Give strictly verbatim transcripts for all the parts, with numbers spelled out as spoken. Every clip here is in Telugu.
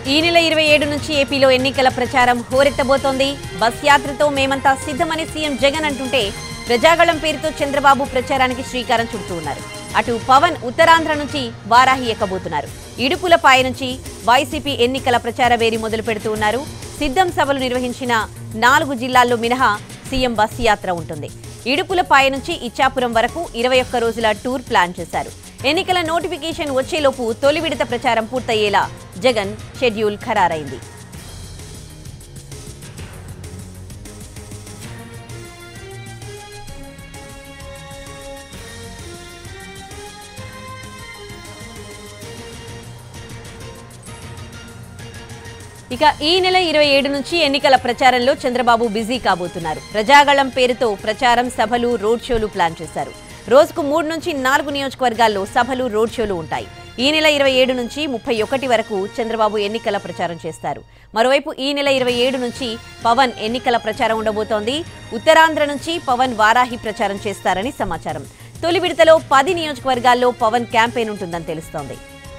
ఈ నెల ఇరవై ఏడు నుంచి ఏపీలో ఎన్నికల ప్రచారం హోరెత్తబోతోంది. బస్ యాత్రతో మేమంతా సిద్ధమని సీఎం జగన్ అంటుంటే ప్రజాగళం పేరుతో చంద్రబాబు ప్రచారానికి శ్రీకారం చుడుతూ ఉన్నారు. అటు పవన్ ఉత్తరాంధ్ర నుంచి వారాహి ఎక్కబోతున్నారు. ఇడుపులపాయ నుంచి వైసీపీ ఎన్నికల ప్రచార వేరి మొదలు పెడుతూ ఉన్నారు. సిద్ధం సభలు నిర్వహించిన నాలుగు జిల్లాల్లో మినహా సీఎం బస్ యాత్ర ఉంటుంది. ఇడుపులపాయ నుంచి ఇచ్చాపురం వరకు ఇరవై ఒక్క రోజుల టూర్ ప్లాన్ చేశారు. ఎన్నికల నోటిఫికేషన్ వచ్చేలోపు తొలి విడత ప్రచారం పూర్తయ్యేలా జగన్ షెడ్యూల్ ఖరారైంది. ఇక ఈ నెల ఇరవై ఏడు నుంచి ఎన్నికల ప్రచారంలో చంద్రబాబు బిజీ కాబోతున్నారు. ప్రజాగళం పేరుతో ప్రచారం, సభలు, రోడ్ షోలు ప్లాన్ చేశారు. రోజుకు మూడు నుంచి నాలుగు నియోజకవర్గాల్లో సభలు, రోడ్ షోలు ఉంటాయి. ఈ నెల ఇరవై ఏడు నుంచి ముప్పై ఒకటి వరకు చంద్రబాబు ఎన్నికల ప్రచారం చేస్తారు. మరోవైపు ఈ నెల ఇరవై ఏడు నుంచి పవన్ ఎన్నికల ప్రచారం ఉండబోతోంది. ఉత్తరాంధ్ర నుంచి పవన్ వారాహి ప్రచారం చేస్తారని సమాచారం. తొలి విడతలో పది నియోజకవర్గాల్లో పవన్ క్యాంపెయిన్ ఉంటుందని తెలుస్తోంది.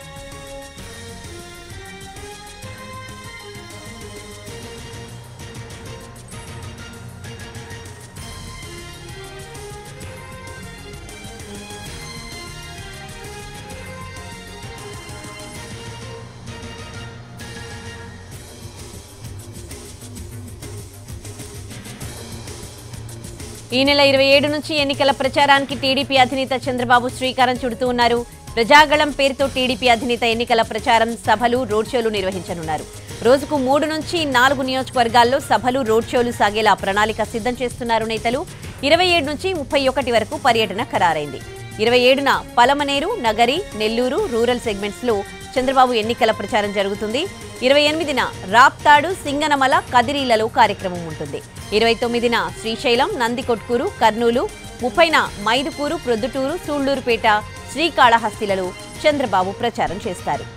ఈ నెల ఇరవై ఏడు నుంచి ఎన్నికల ప్రచారానికి టీడీపీ అధినేత చంద్రబాబు శ్రీకారం చుడుతూ ఉన్నారు. ప్రజాగళం పేరుతో టీడీపీ అధినేత ఎన్నికల ప్రచారం, సభలు, రోడ్ షోలు నిర్వహించనున్నారు. రోజుకు మూడు నుంచి నాలుగు నియోజకవర్గాల్లో సభలు, రోడ్ షోలు సాగేలా ప్రణాళిక సిద్ధం చేస్తున్నారు నేతలు. ఇరవై ఏడు నుంచి ముప్పై ఒకటి వరకు పర్యటన ఖరారైంది. ఇరవై ఏడున పలమనేరు, నగరి, నెల్లూరు రూరల్ సెగ్మెంట్స్ లో చంద్రబాబు ఎన్నికల ప్రచారం జరుగుతుంది. ఇరవై ఎనిమిదిన రాప్తాడు, సింగనమల, కదిరీలలో కార్యక్రమం ఉంటుంది. ఇరవై తొమ్మిదిన శ్రీశైలం, నందికొట్కూరు, కర్నూలు, ముప్పైన మైదుకూరు, ప్రొద్దుటూరు, సూళ్లూరుపేట, శ్రీకాళహస్తిలలో చంద్రబాబు ప్రచారం చేస్తారు.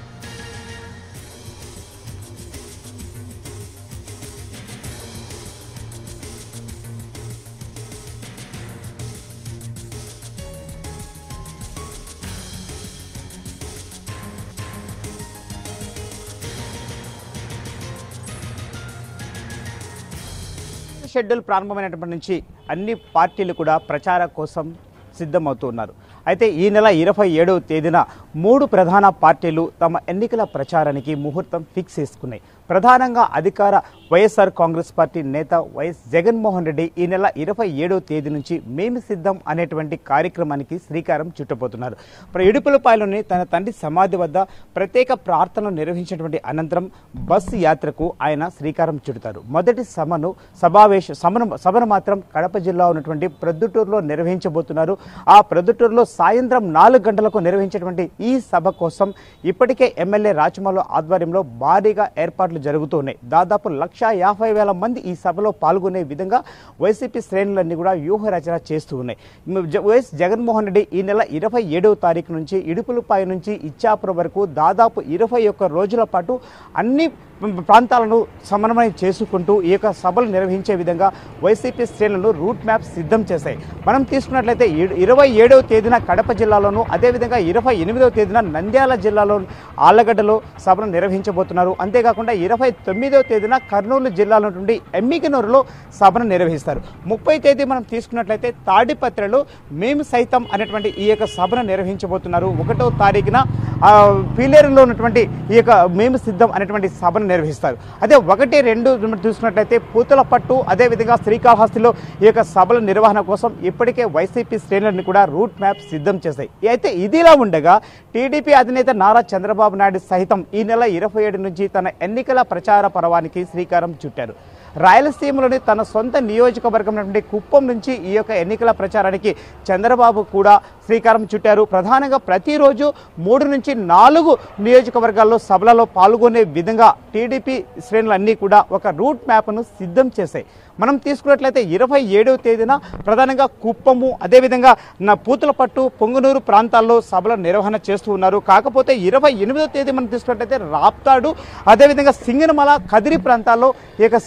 షెడ్యూల్ ప్రారంభమైనప్పటి నుంచి అన్ని పార్టీలు కూడా ప్రచారం కోసం సిద్ధమవుతున్నారు. అయితే ఈ నెల ఇరవై ఏడవ తేదీన మూడు ప్రధాన పార్టీలు తమ ఎన్నికల ప్రచారానికి ముహూర్తం ఫిక్స్ చేసుకున్నాయి. ప్రధానంగా అధికార వైఎస్ఆర్ కాంగ్రెస్ పార్టీ నేత వైఎస్ జగన్మోహన్ రెడ్డి ఈ నెల ఇరవై ఏడవ తేదీ నుంచి మేము సిద్ధం అనేటువంటి కార్యక్రమానికి శ్రీకారం చుట్టబోతున్నారు. ఇడుపులపాయలోని తన తండ్రి సమాధి వద్ద ప్రత్యేక ప్రార్థనలు నిర్వహించినటువంటి అనంతరం బస్సు యాత్రకు ఆయన శ్రీకారం చుడతారు. మొదటి సభను సమావేశ సభను సభను మాత్రం కడప జిల్లా ఉన్నటువంటి ప్రొద్దుటూరులో నిర్వహించబోతున్నారు. ఆ ప్రొద్దుటూరులో సాయంత్రం నాలుగు గంటలకు నిర్వహించేటువంటి ఈ సభ కోసం ఇప్పటికే ఎమ్మెల్యే రాచమల్లు ఆధ్వర్యంలో భారీగా ఏర్పాట్లు జరుగుతున్నాయి. దాదాపు లక్ష యాభై వేల మంది ఈ సభలో పాల్గొనే విధంగా వైసీపీ శ్రేణులన్నీ కూడా వ్యూహ రచన చేస్తూ ఉన్నాయి. వైఎస్ జగన్మోహన్ రెడ్డి ఈ నెల ఇరవై ఏడవ తారీఖు నుంచి ఇడుపులపాయ నుంచి ఇచ్చాపురం వరకు దాదాపు ఇరవై ఒక్క రోజుల పాటు అన్ని ప్రాంతాలను సమన్వయం చేసుకుంటూ ఈ యొక్క సభలు నిర్వహించే విధంగా వైసీపీ శ్రేణులు రూట్ మ్యాప్ సిద్ధం చేశాయి. మనం తీసుకున్నట్లయితే ఇరవై ఏడవ తేదీన కడప జిల్లాలోను, అదేవిధంగా ఇరవై ఎనిమిదవ తేదీన నంద్యాల జిల్లాలో ఆళ్లగడ్డలో సభను నిర్వహించబోతున్నారు. అంతేకాకుండా ఇరవై తొమ్మిదవ తేదీన కర్నూలు జిల్లాలో నుండి ఎమ్మిగనూరులో సభను నిర్వహిస్తారు. ముప్పై తేదీ మనం తీసుకున్నట్లయితే తాడిపత్రిలో మేము సైతం అనేటువంటి ఈ యొక్క సభను నిర్వహించబోతున్నారు. ఒకటో తారీఖున పీలేరులో ఉన్నటువంటి ఈ యొక్క మేము సిద్ధం అనేటువంటి సభను నిర్వహిస్తారు. అదే ఒకటి రెండు చూసుకున్నట్లయితే పూతలపట్టు, అదేవిధంగా శ్రీకాళహస్తిలో ఈ యొక్క సభల నిర్వహణ కోసం ఇప్పటికే వైసీపీ శ్రేణులను కూడా రూట్ మ్యాప్ సిద్ధం చేశాయి. అయితే ఇదిలా ఉండగా టీడీపీ అధినేత నారా చంద్రబాబు నాయుడు సైతం ఈ నెల ఇరవై ఏడు నుంచి తన ఎన్నికల ప్రచార పర్వానికి శ్రీకారం చుట్టారు. రాయలసీమలోని తన సొంత నియోజకవర్గం నుండి కుప్పం నుంచి ఈ యొక్క ఎన్నికల ప్రచారానికి చంద్రబాబు కూడా శ్రీకారం చుట్టారు. ప్రధానంగా ప్రతిరోజు మూడు నుంచి నాలుగు నియోజకవర్గాల్లో సభలలో పాల్గొనే విధంగా టీడీపీ శ్రేణులన్నీ కూడా ఒక రూట్ మ్యాప్ను సిద్ధం చేశాయి. మనం తీసుకున్నట్లయితే ఇరవై ఏడవ తేదీన ప్రధానంగా కుప్పము, అదేవిధంగా నా పూతలపట్టు, పొంగునూరు ప్రాంతాల్లో సభల నిర్వహణ చేస్తూ ఉన్నారు. కాకపోతే ఇరవై ఎనిమిదవ తేదీ మనం తీసుకున్నట్లయితే రాప్తాడు, అదేవిధంగా సింగనమల, కదిరి ప్రాంతాల్లో ఈ యొక్క సభల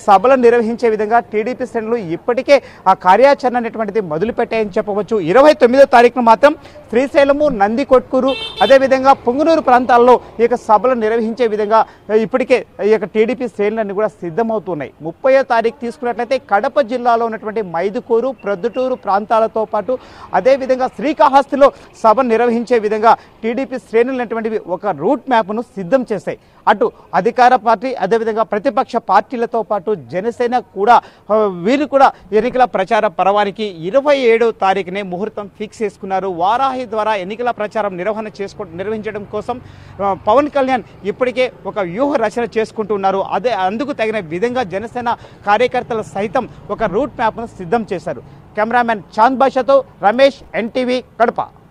నిర్వహించే విధంగా టీడీపీ శ్రేణులు ఇప్పటికే ఆ కార్యాచరణ అనేటువంటిది మొదలుపెట్టాయని చెప్పవచ్చు. ఇరవై తొమ్మిదో తారీఖున మాత్రం శ్రీశైలము, నందికొట్కూరు, అదేవిధంగా పొంగునూరు ప్రాంతాల్లో ఈ యొక్క సభలు నిర్వహించే విధంగా ఇప్పటికే ఈ యొక్క టీడీపీ శ్రేణులన్నీ కూడా సిద్ధమవుతున్నాయి. ముప్పయో తారీఖు తీసుకున్నట్లయితే కడప జిల్లాలో ఉన్నటువంటి మైదుకూరు, ప్రొద్దుటూరు ప్రాంతాలతో పాటు అదేవిధంగా శ్రీకాళహస్తిలో సభ నిర్వహించే విధంగా టీడీపీ శ్రేణులు అనేటువంటివి ఒక రూట్ మ్యాప్ను సిద్ధం చేశాయి. అటు అధికార పార్టీ అదేవిధంగా ప్రతిపక్ష పార్టీలతో పాటు జనసేన కూడా వీరు కూడా ఎన్నికల ప్రచార పర్వానికి ఇరవై ఏడవ తారీఖునే ముహూర్తం ఫిక్స్ చేసుకున్నారు. వారాహి ద్వారా ఎన్నికల ప్రచారం నిర్వహణ చేసుకో నిర్వహించడం కోసం పవన్ కళ్యాణ్ ఇప్పటికే ఒక వ్యూహ రచన చేసుకుంటున్నారు. అదే అందుకు తగిన విధంగా జనసేన కార్యకర్తలు సైతం ఒక రూట్ మ్యాప్ను సిద్ధం చేశారు. కెమెరామెన్ చాంద్ బాషాతో రమేష్, ఎన్టీవీ, కడప.